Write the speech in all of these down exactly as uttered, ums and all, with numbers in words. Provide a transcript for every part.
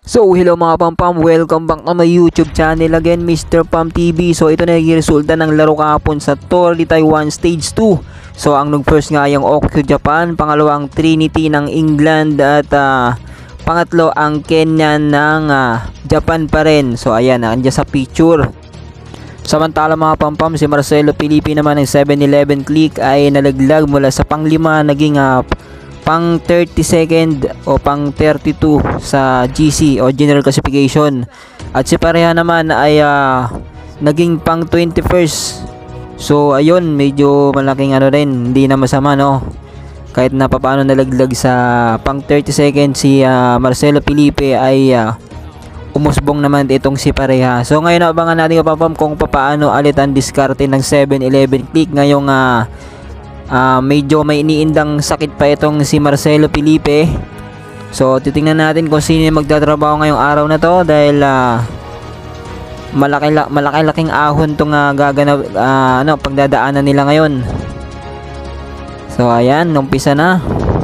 So hello mga pampam, welcome back to my YouTube channel again, Mister Pam T V. So ito na yung resulta ng laro kahapon sa TRINITY Taiwan Stage two. So ang nag-first nga yung Okyu Japan, pangalawang TRINITY ng England at uh, pangatlo ang Kenya ng uh, Japan pa rin. So ayan, nandiyan sa picture. Samantala mga pampam, si Marcelo Felipe naman ng seven eleven click ay nalaglag mula sa panglima, naging uh, pang thirty-second o pang thirty-two sa G C o General Classification. At si pareha naman ay uh, naging pang twenty-first. So ayun, medyo malaking ano rin, hindi na masama no. Kahit na papaano nalaglag sa pang thirty-second si uh, Marcelo Felipe ay uh, umusbong naman itong si pareha. So ngayon abangan natin kapapam kung papaano alit ang diskarte ng seven eleven click ngayong uh, Uh, medyo may iniindang sakit pa itong si Marcelo Felipe. So titingnan natin kung sino yung magtatrabaho ngayong araw na to dahil uh, malaki, malaki laking ahon tong uh, gaganap uh, ano, pagdadaanan nila ngayon. So ayan, umpisa na.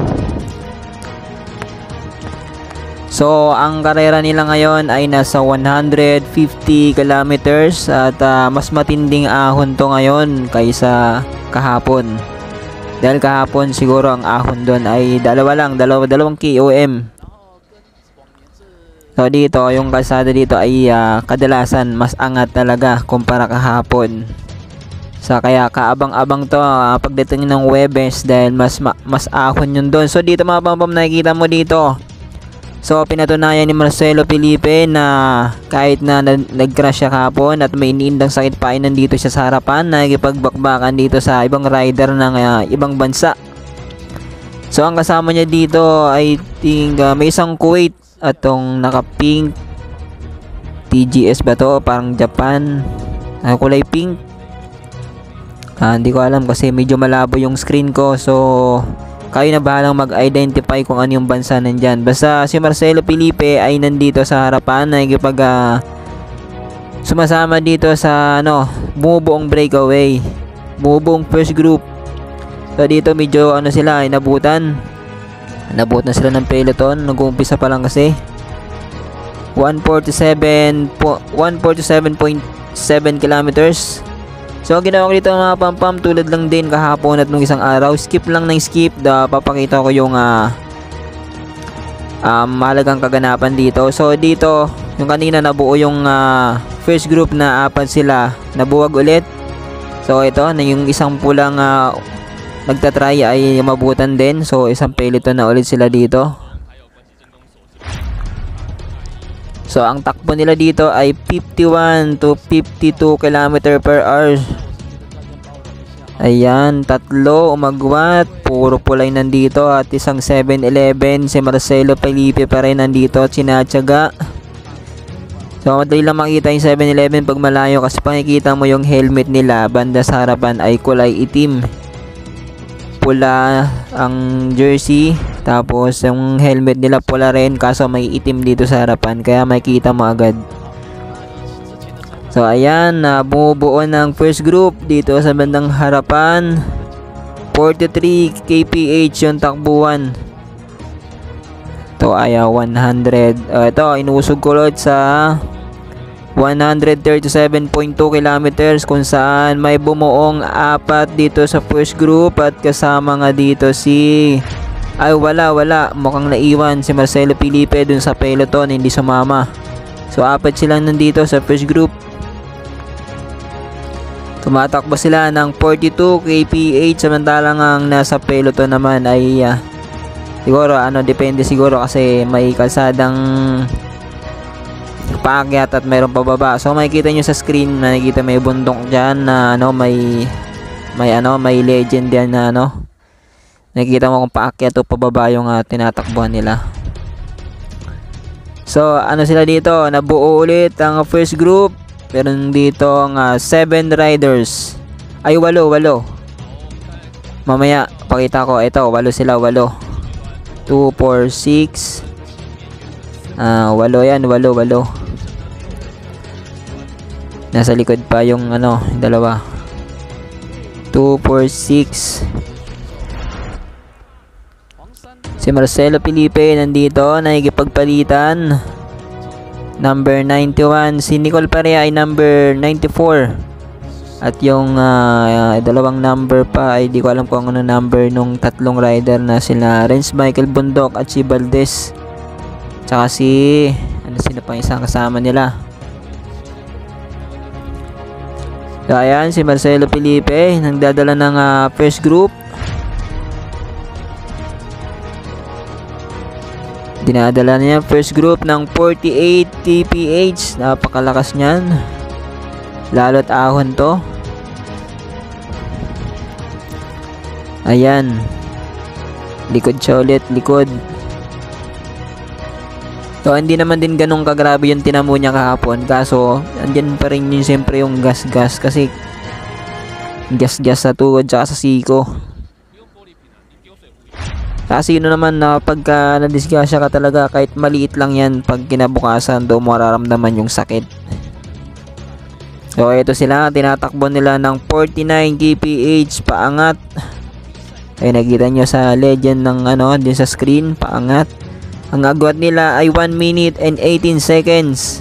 So ang karera nila ngayon ay nasa one hundred fifty kilometers at uh, mas matinding ahon to ngayon kaysa kahapon. Dahil kahapon siguro ang ahon doon ay dalawa lang, dalawa, dalawang kilometers. So dito, yung kalsada dito ay uh, kadalasan mas angat talaga kumpara kahapon. So kaya kaabang-abang to uh, pagdating ng Webes dahil mas ma mas ahon yun doon. So dito mga pampam, nakikita mo dito. So pinatunayan ni Marcelo Felipe na kahit na nag-crash siya kahapon at may iniindang sakit pa ay nandito siya sa harapan, nagipagbakbakan dito sa ibang rider ng uh, ibang bansa. So ang kasama niya dito ay ting, uh, may isang Kuwait at tong naka-pink T G S ba to? Parang Japan, uh, kulay pink. uh, Hindi ko alam kasi medyo malabo yung screen ko. So kayo na bahalang mag-identify kung ano yung bansa nandyan. Basta si Marcelo Felipe ay nandito sa harapan, nagipag uh, sumasama dito sa ano, bumubuong breakaway, bumubuong first group. So dito medyo ano sila, ay nabutan nabutan sila ng peloton, nag-uumpisa pa lang kasi. One forty-seven point seven kilometers. So ginawa ko dito mga pampam, tulad lang din kahapon at nung isang araw, skip lang ng skip, da, papakita ko yung uh, um, mahalagang kaganapan dito. So dito, yung kanina nabuo yung uh, first group na apat sila, nabuwag ulit. So ito, na yung isang pulang uh, nagtatry ay mabutan din. So isang peloton na ulit sila dito. So ang takbo nila dito ay fifty-one to fifty-two kilometers per hour. Ayan, tatlo umagwat, puro pulay nandito at isang seven eleven, si Marcelo Felipe pa rin nandito at sinatsaga. So madali lang makita yung seven eleven pag malayo kasi pakikita mo yung helmet nila, banda sa harapan ay kulay itim. Pula ang jersey, tapos yung helmet nila pula rin kaso may itim dito sa harapan kaya makikita mo agad. So ayan, na uh, bumubuo ng first group dito sa bandang harapan. Forty-three kilometers per hour yung takbuhan. Ito ay uh, one hundred, uh, ito inusog ko ulit sa one thirty-seven point two kilometers kung saan may bumuong apat dito sa first group at kasama nga dito si ay wala wala mukhang naiwan si Marcelo Felipe dun sa peloton, hindi sumama. So apat silang nandito sa first group. Tumatakbo sila ng forty-two kilometers per hour samantalang ang nasa peloton naman ay uh, siguro ano, depende siguro kasi may kalsadang paakyat at mayroong pababa. So makikita nyo sa screen, nakikita may bundok dyan na ano, may may ano, may legend yan na ano, nakikita mo kung paakyat o pababa yung uh, tinatakbuhan nila. So ano sila dito, nabuo ulit ang first group. Pero dito ang uh, seven riders ay walo, walo. Mamaya pakita ko, ito walo sila, walo. two, four, six, ah, walo yan, walo, walo. Nasa likod pa yung ano, dalawa. two, four, six. Si Marcelo Felipe nandito, nakikipagpalitan. number ninety-one. Si Nicole Parea ay number ninety-four. At yung uh, dalawang number pa ay di ko alam kung ano number nung tatlong rider na sila Renz Michael Bundok at si Valdez. Tsaka si ano sino pa isang kasama nila. So ayan si Marcelo Felipe nagdadala ng uh, first group. Dinadala niya first group ng forty-eight K P H. Napakalakas niyan. Lalo't ahon to. Ayan. Likod siya ulit. Likod. So, hindi naman din ganun kagrabe yung tinamo niya kahapon. Kaso, andyan pa rin yun siyempre yung gas-gas. Kasi, gas-gas sa tuhod tsaka sa siko. Kasi yun naman na pagka nadisgasya ka talaga, kahit maliit lang yan, pag kinabukasan, doon mo mararamdaman yung sakit. So, ito sila. Tinatakbo nila ng forty-nine K P H. Paangat. Ay, nakita nyo sa legend ng ano, din sa screen. Paangat. Ang agwat nila ay one minute and eighteen seconds.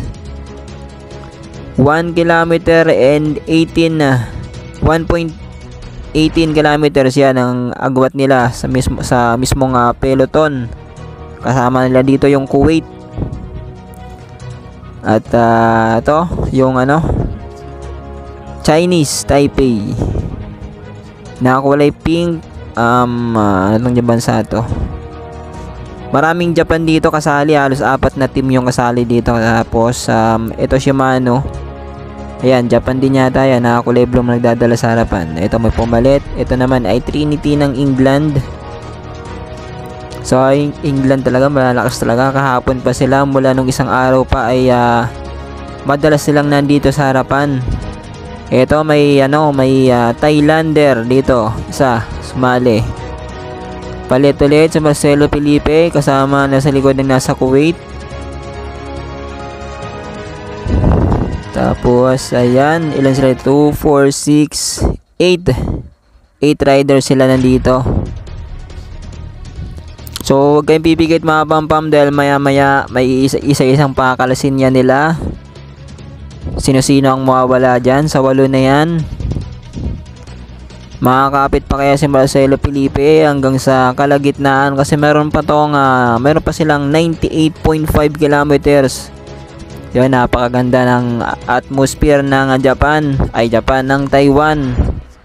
one kilometer and eighteen. one point one eight kilometers yan ang agwat nila sa mismo sa mismong uh, peloton. Kasama nila dito yung Kuwait. At uh, ito, yung ano, Chinese Taipei. Nakakulay pink. Um, uh, anong bansa to? Maraming Japan dito kasali. Halos apat na team yung kasali dito. Tapos, um, ito Shimano. Ayan, Japan din yata yan. Nakakulay blue nagdadala sa harapan. Ito may pumalit. Ito naman ay Trinity ng England. So, England talaga, malalakas talaga. Kahapon pa sila. Mula nung isang araw pa ay uh, madalas silang nandito sa harapan. Ito may ano, may uh, Thailander dito. Isa, sumali. Palit ulit si Marcelo Felipe. Kasama na sa likod ng nasa Kuwait. Tapos, ayan. Ilan sila? two, four, six, eight. eight riders sila nandito. So, huwag kayong pipikit mga pampam dahil maya maya may isa-isang pakalasin yan nila. Sino-sino ang mawawala dyan sa walo na yan. Makakapit pa kaya si Marcelo Felipe hanggang sa kalagitnaan kasi meron pa tong uh, meron pa silang ninety-eight point five kilometers. Yun, napakaganda ng atmosphere ng Japan, ay Japan ng Taiwan.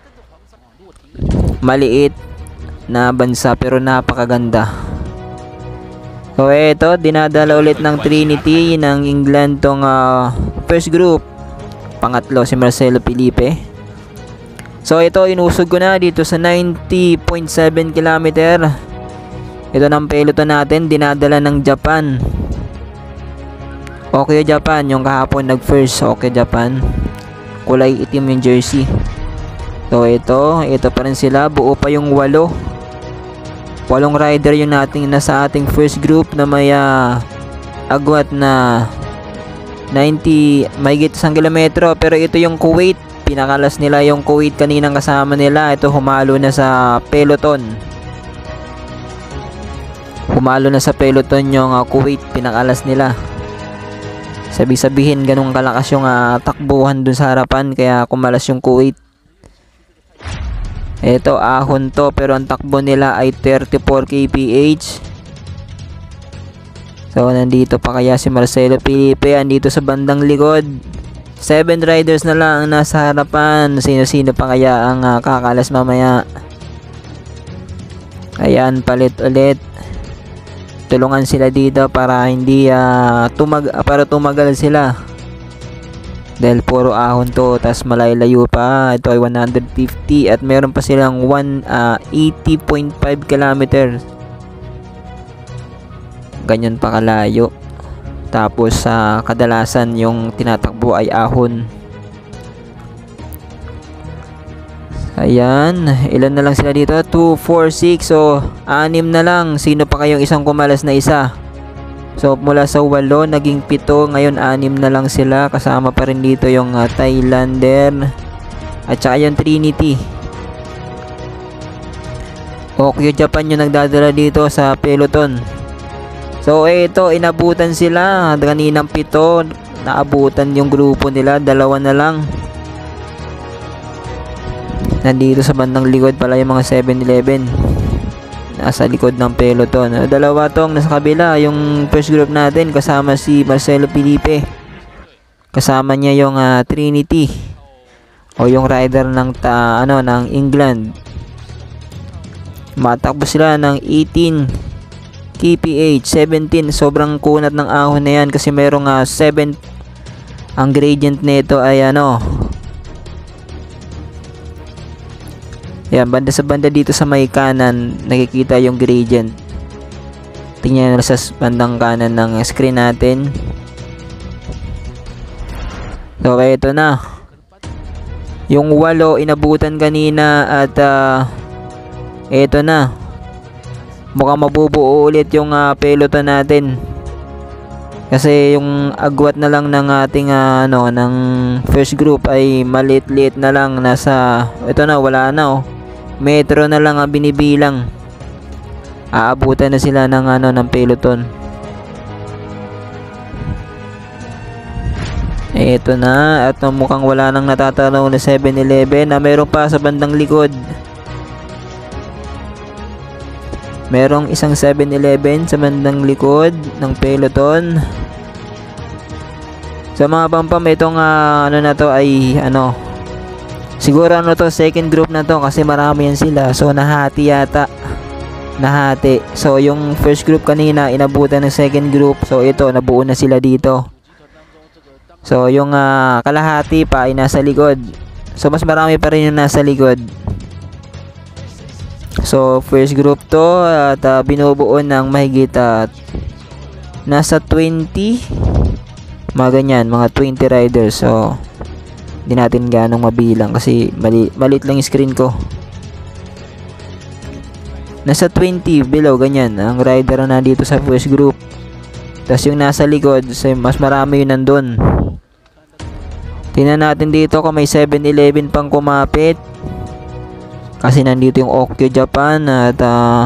Maliit na bansa pero napakaganda. So eto, dinadala ulit ng Trinity ng England tong uh, first group. Pangatlo si Marcelo Felipe. So ito, inusog ko na dito sa ninety point seven kilometer. Ito ng peloton natin, dinadala ng Japan. Okay Japan, yung kahapon nag first. Okay Japan, kulay itim yung jersey. So ito, ito pa rin sila. Buo pa yung walo. Walong rider yung nating nasa ating first group na may uh, agwat na ninety, mahigit isang kilometro. Pero ito yung Kuwait. Pinakalas nila yung Kuwait kaninang kasama nila. Ito humalo na sa peloton. Humalo na sa peloton yung uh, Kuwait. Pinakalas nila. Sabi-sabihin ganun kalakas yung uh, takbuhan dun sa harapan. Kaya kumalas yung Kuwait. Ito ahon to pero ang takbo nila ay thirty-four K P H. So nandito pa kaya si Marcelo Felipe. Andito sa bandang likod. seven riders na lang ang nasa harapan. Sino-sino pa kaya ang uh, kakalas mamaya. Ayan, palit ulit. Tulungan sila dito para hindi uh, tumag para tumagal sila. Dahil puro ahon to, tas malayo-layo pa. Ito ay one fifty at meron pa silang one eighty point five kilometers. Ganyan pa kalayo. Tapos sa uh, kadalasan yung tinatakbo ay ahon. Ayan, ilan na lang sila dito? two, four, six. So, anim na lang. Sino pa kayong isang kumalas na isa? So mula sa walo naging pito, ngayon anim na lang sila. Kasama pa rin dito yung uh, Thailander at saka yung Trinity. Okay Japan yung nagdadala dito sa peloton. So So ito, inabutan sila. Kaninang pito, naabutan yung grupo nila. Dalawa na lang. Nandito sa bandang likod pala yung mga seven eleven. Nasa likod ng peloton. Dalawa tong nasa kabila. Yung first group natin kasama si Marcelo Felipe. Kasama niya yung uh, Trinity. O yung rider ng ta, ano ng England. Matakbo sila ng eighteen K P H, seventeen. Sobrang kunat ng ahon na yan kasi merong uh, seven. Ang gradient nito ay ano. Yan, banda sa banda dito sa may kanan nakikita yung gradient. Tingnan nyo sa bandang kanan ng screen natin. So ito na. Yung walo inabutan kanina at uh, ito na. Mukhang mabubuo ulit yung uh, peloton natin. Kasi yung agwat na lang ng ating uh, ano ng first group ay maliit-liit na lang, nasa ito na, wala na oh. Metro na lang ang binibilang. Aabutan na sila ng ano ng peloton. Ito na, at mukhang wala nang natatanaw na seven eleven na meron pa sa bandang likod. Merong isang seven eleven sa bandang likod ng peloton. Sa mga pampam, itong uh, ano na to ay ano, siguro ano to, second group na to kasi marami yan sila. So nahati yata. Nahati. So yung first group kanina inabutan ng second group. So ito, nabuo na sila dito. So yung uh, kalahati pa ay nasa likod. So mas marami pa rin yung nasa likod. So first group to at uh, binubuo ng mahigit at uh, nasa twenty. Mga ganyan, mga twenty riders. So hindi natin ganong mabilang kasi mali, maliit lang yung screen ko. Nasa twenty below, ganyan ang rider na dito sa first group. Tapos yung nasa likod, mas marami yun nandun. Tingnan natin dito kung may seven eleven pang kumapit. Kasi nandito yung Okyo Japan at uh,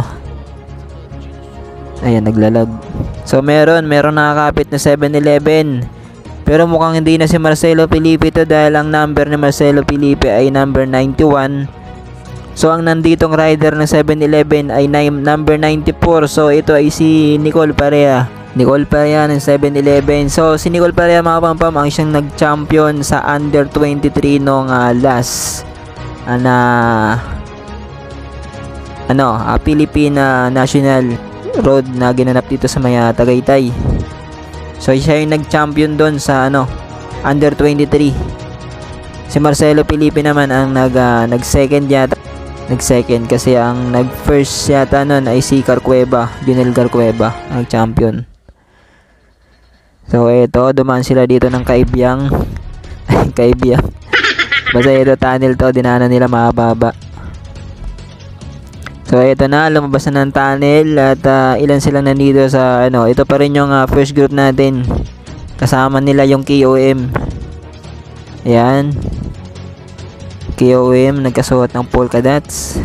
ayan, naglalag. So meron, meron nakakapit na seven eleven. Pero mukhang hindi na si Marcelo Felipe ito dahil ang number ni Marcelo Felipe ay number ninety-one. So ang nanditong rider ng seven eleven ay number ninety-four. So ito ay si Nicole Parea. Nicole Parea ng seven eleven. So si Nicole Parea, mga pampam, ang siyang nag-champion sa under twenty-three nung uh, last uh, na ano, uh, Philippine National Road na ginanap dito sa may uh, Tagaytay. So siya yung nag-champion doon sa ano, under twenty-three. Si Marcelo Felipe naman ang nag uh, nag-second yata. Nag-second kasi ang nag-first yata noon ay si Carcueva, Junel Carcueva, ang champion. So eto, dumaan sila dito ng Kaibyang. Kaibyang. Basta ito tunnel to, dinaanan nila mababa. So ito na, lumabas na ng tunnel at uh, ilan sila nandito sa ano, ito pa rin yung uh, first group natin. Kasama nila yung K O M. Ayan. K O M nagkasuot ng polka dots.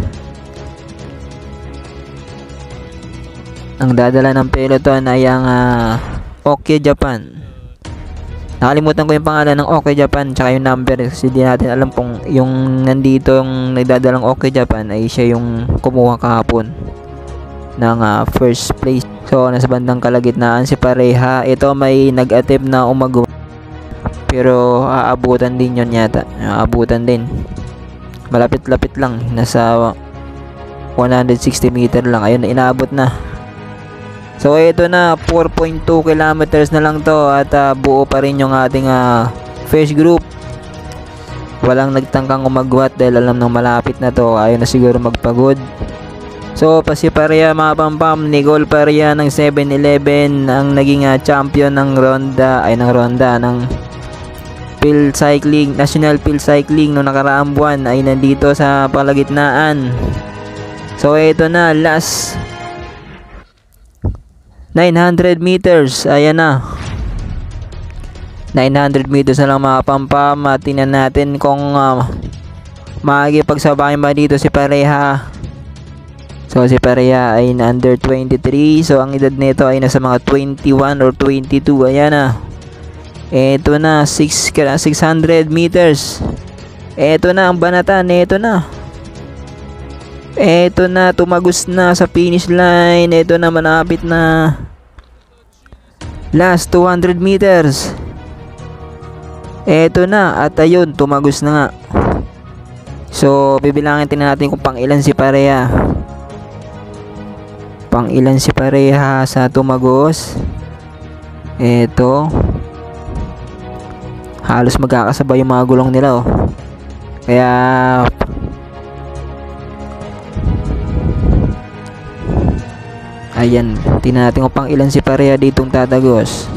Ang dadala ng peloton ay ang uh, Okyo Japan. Nakalimutan ko yung pangalan ng Okyo Japan tsaka yung number kasi di natin alam kung yung nandito yung nagdadalang Okyo Japan ay siya yung kumuha kahapon ng uh, first place. So nasa bandang kalagitnaan si Pareha. Ito may nag-attempt na umagawa pero aabutan din yun yata. Aabutan din. Malapit-lapit lang. Nasa one hundred sixty meter lang. Ayun, inaabot na. So ito na, four point two kilometers na lang to at uh, buo pa rin yung ating uh, first group. Walang nagtangkang umagwat dahil alam nang malapit na to. Ayaw na siguro magpagod. So pasipareha, mga pampam, Nicole Parea ng seven eleven ang naging uh, champion ng ronda ay ng ronda ng field cycling, national field cycling no nakaraang buwan ay nandito sa palagitnaan. So ito na, last nine hundred meters. Ayan na, nine hundred meters na lang, mga pampam. Tingnan natin kung uh, makikipagsabayan ba dito si Pareha. So So si Pareha ay na under twenty-three. So ang edad nito ay nasa mga twenty-one or twenty-two. Ayan na. Eto na, six hundred meters. Eto na ang banatan, eto na. Eto na, tumagos na sa finish line. Eto na, malapit na. Last two hundred meters. Eto na, at ayun, tumagos na nga. So, bibilangin tingnan natin kung pang ilan si Pareha. Pang ilan si Pareha sa tumagos. Eto. Halos magkakasabay yung mga gulong nila, oh. Kaya ayan, tingnan natin kung pang ilan si Pareha ditong tatagos.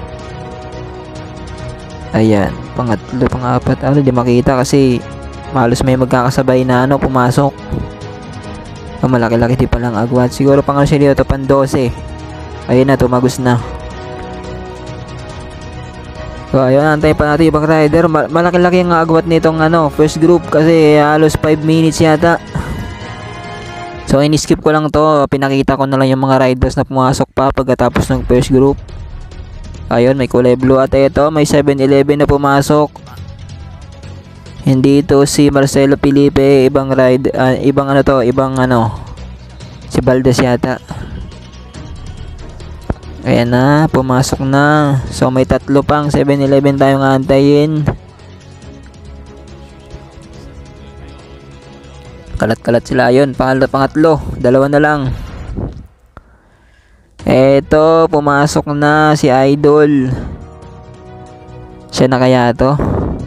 Ayan, pangatlo, pangapat. Ano, di makita kasi halos may magkakasabay na ano, pumasok. Oh, malaki-laki di palang agwat. Siguro pang ano siya dito, pan twelve. Ayun na, tumagos na. So ayun, antayin pa natin ibang rider. Malaki-laki ang agwat nitong ano, first group kasi halos five minutes yata. So in-skip ko lang to, pinakita ko na lang yung mga riders na pumasok pa pagkatapos ng first group. Ayun, may kulay blue at ito, may seven eleven na pumasok. Hindi ito si Marcelo Felipe, ibang ride, uh, ibang ano to, ibang ano, si Valdez yata. Ayan na, pumasok na. So may tatlo pang seven eleven tayong aantayin. Kalat-kalat sila. Ayun, pangatlo, pangatlo, dalawa na lang. Eto, pumasok na si Idol. Siya na kaya to?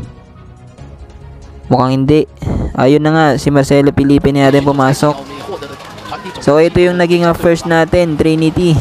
Mukhang hindi. Ayun na nga, si Marcelo Felipe na natin pumasok. So ito yung naging uh, first natin, Trinity.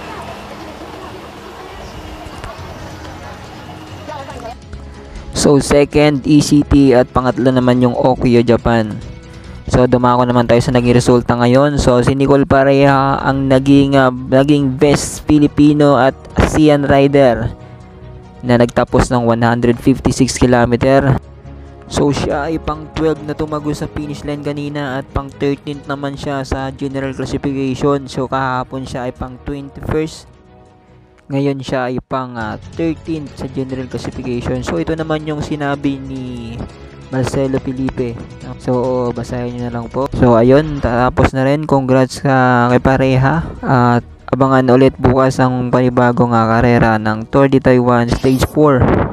So second, E C T, at pangatlo naman yung Okyo, Japan. So dumako naman tayo sa naging resulta ngayon. So si Nicole Pareha ang naging uh, naging best Filipino at ASEAN rider na nagtapos ng one hundred fifty-six kilometer. So siya ay pang twelve na tumagos sa finish line kanina at pang thirteenth naman siya sa general classification. So kahapon siya ay pang twenty-first. Ngayon siya ay pang uh, thirteenth sa general classification. So ito naman yung sinabi ni Marcelo Felipe. So basahin nyo na lang po. So ayun, tapos na rin. Congrats ka kay Pareha. At abangan ulit bukas ang panibagong uh, karera ng Tour de Taiwan Stage four.